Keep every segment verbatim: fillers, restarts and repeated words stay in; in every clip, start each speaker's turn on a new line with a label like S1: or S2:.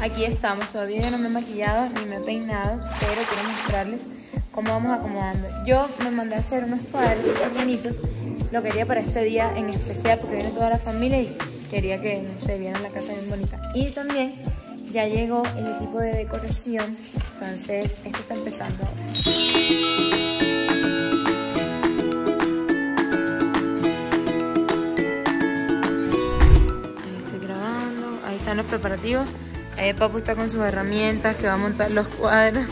S1: Aquí estamos, todavía yo no me he maquillado ni me he peinado, pero quiero mostrarles cómo vamos acomodando. Yo me mandé a hacer unos cuadros súper bonitos, lo quería para este día en especial porque viene toda la familia y quería que se viera la casa bien bonita. Y también ya llegó el equipo de decoración, entonces esto está empezando ahora. Ahí estoy grabando, ahí están los preparativos. Ahí el papu está con sus herramientas que va a montar los cuadros.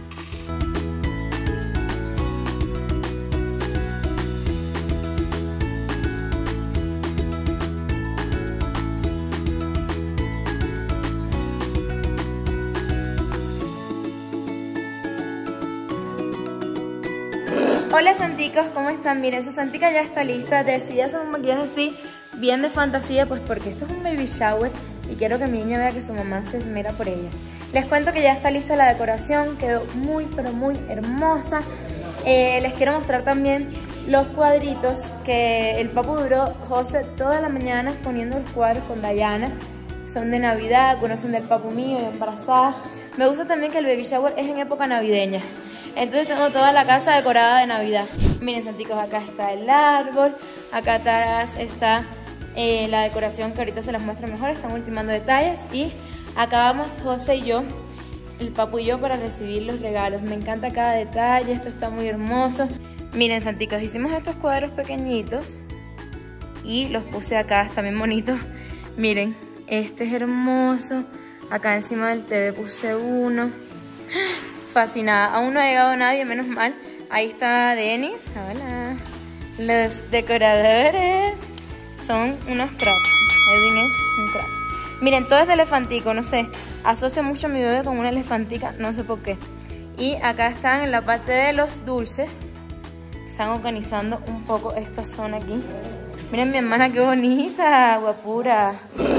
S1: Hola santicos, ¿cómo están? Miren, su santica ya está lista. Decidí hacer un maquillaje así, bien de fantasía, pues porque esto es un baby shower y quiero que mi niña vea que su mamá se esmera por ella. Les cuento que ya está lista la decoración, quedó muy pero muy hermosa. Eh, les quiero mostrar también los cuadritos que el papu duró, José, toda la mañana poniendo los cuadros con Dayana. Son de Navidad, algunos son del papu mío, yo embarazada. Me gusta también que el baby shower es en época navideña. Entonces tengo toda la casa decorada de Navidad. Miren santicos, acá está el árbol, acá atrás está eh, la decoración que ahorita se las muestro mejor, están ultimando detalles. Y acá vamos José y yo, el papu y yo, para recibir los regalos. Me encanta cada detalle, esto está muy hermoso. Miren santicos, hicimos estos cuadros pequeñitos y los puse acá, está bien bonito. Miren, este es hermoso, acá encima del T V puse uno. Fascinada, aún no ha llegado nadie, menos mal. Ahí está Denis, hola. Los decoradores son unos cracks. Edwin es un crack. Miren, todo es de elefantico, no sé, asocio mucho a mi bebé con una elefantica, no sé por qué. Y acá están en la parte de los dulces, están organizando un poco esta zona aquí. Miren mi hermana, qué bonita, guapura.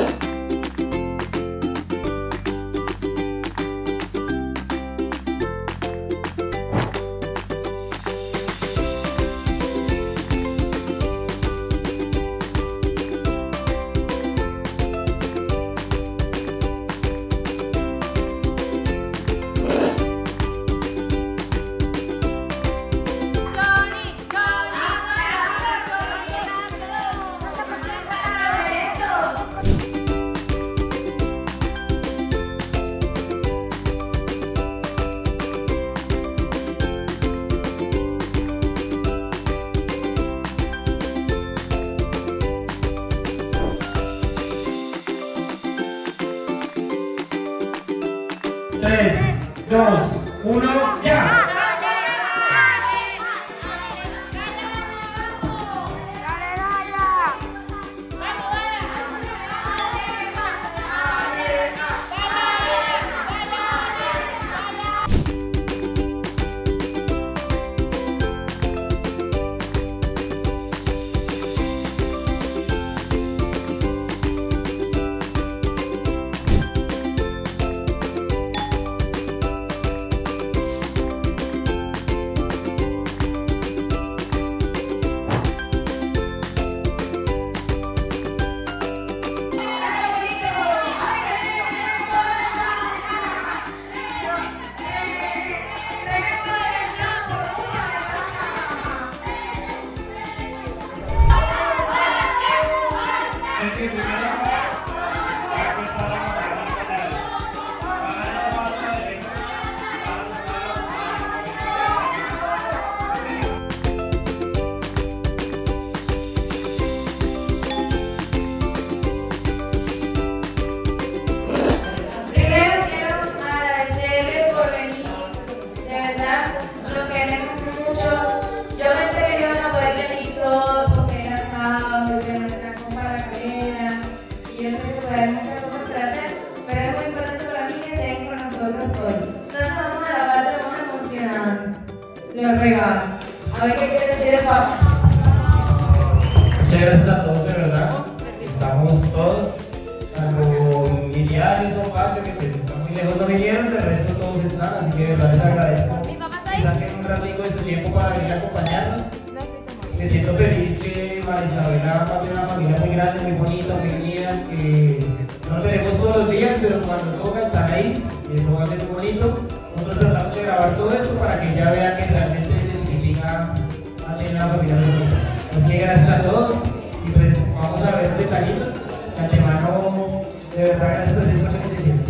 S2: tres, dos, uno, ya.
S1: Los regalos. A ver qué quiere decir el papá.
S2: Muchas gracias a todos, de verdad. Estamos todos, salvo Miriam y Sofá, que pues, están muy lejos, no vinieron, de resto todos están, así que de verdad les agradezco.
S1: Mi papá está ahí.
S2: Que saquen un ratito de su tiempo para venir a acompañarnos. Me siento feliz que María Isabela va a tener una familia muy grande, muy bonita, muy unida, que No lo veremos todos los días, pero cuando toca están ahí y eso va a ser muy bonito. Nosotros tratamos de grabar todo esto para que ya vean que realmente desde chiquitica ha tenido una familia muy bonita. Así que gracias a todos y pues vamos a ver detallitos. De antemano, de verdad, gracias por decirme lo que se siente.